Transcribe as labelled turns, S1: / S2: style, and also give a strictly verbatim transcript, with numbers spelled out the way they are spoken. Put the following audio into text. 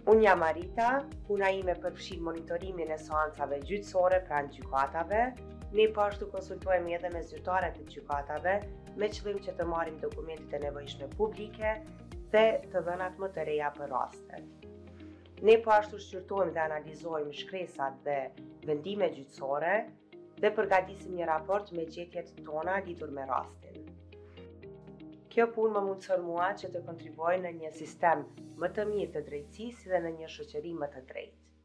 S1: Unë jam Marita, puna ime përfshin monitorimin e seancave gjyqësore pranë gjykatave. Ne po ashtu konsultohemi edhe me zyrtarët e gjykatave me qëllim që të marrim dokumentet e nevojshme publike dhe të dhënat më të reja për rastet. Ne po ashtu shqyrtojmë dhe analizojmë shkresat dhe vendime gjyqësore dhe përgatisim një raport me gjetjet tona lidhur me rastin. Kjo punë më mundëson mua që të kontribuoj në një sistem më të mirë të drejtësisë dhe në një shoqëri më të drejtë.